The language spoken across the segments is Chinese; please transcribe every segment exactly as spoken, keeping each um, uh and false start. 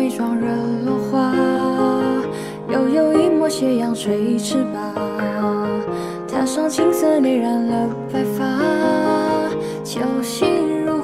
伪装惹落花，又有一抹斜阳垂翅膀，踏上青色内染了白发，秋心如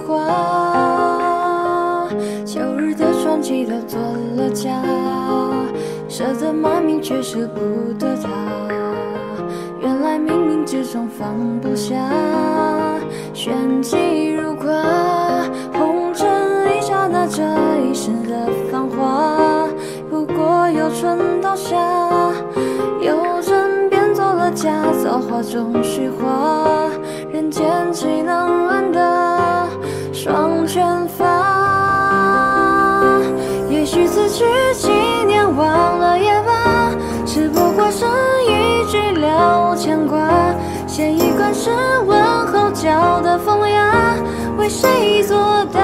花。秋日的传奇都做了假，舍得骂名却舍不得他，原来冥冥之中放不下，玄机如挂，红尘一刹那，这一世的繁华，不过由春到夏，有真变做了假，造化中虚化，人间岂能安得双全法？也许此去几年忘了也罢，只不过是一句了牵挂，写一关是问候交的风雅，为谁作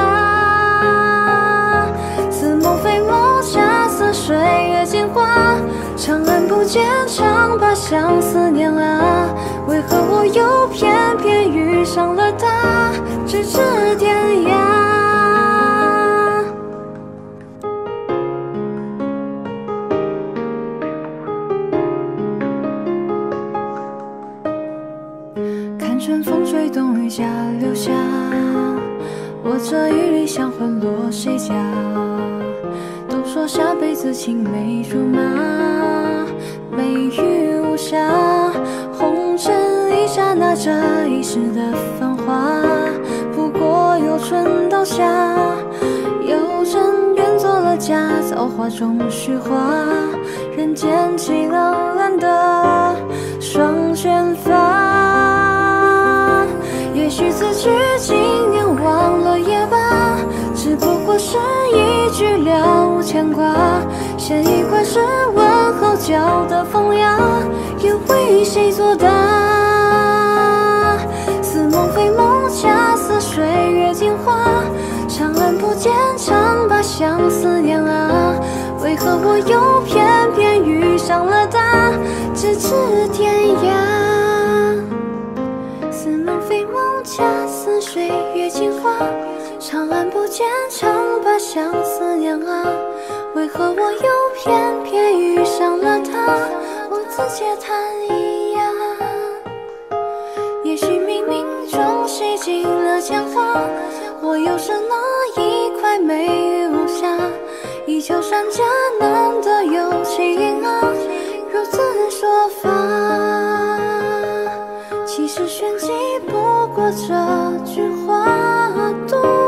答？似梦非梦，恰似水月镜花，长安不见长把相思念啊，为何我又偏偏遇上了他，咫尺天涯。看春风吹动雨夹流下，我这一缕香魂落谁家？都说下辈子青梅竹马，美玉无瑕，红尘一刹那，这一世的繁华，不过由春到夏，有真变做了假，造化中虚化，人间岂能安得双全法？也许此去几年忘了也罢，只不过是一句了牵挂，写一块是问候交的风雅，又为谁作答？似梦非梦，恰似水月镜花，长安不见长把相思念啊，为何我又偏偏遇上了他，咫尺天涯？似梦非梦，恰似水月镜花，长安不见长把相思念啊，为何我又偏偏遇上了他，我自嗟叹一呀。也许冥冥中洗尽了铅华，我又是那一块美玉无瑕，依旧善假难得有情啊，如此说法，其实玄机不过这句话多。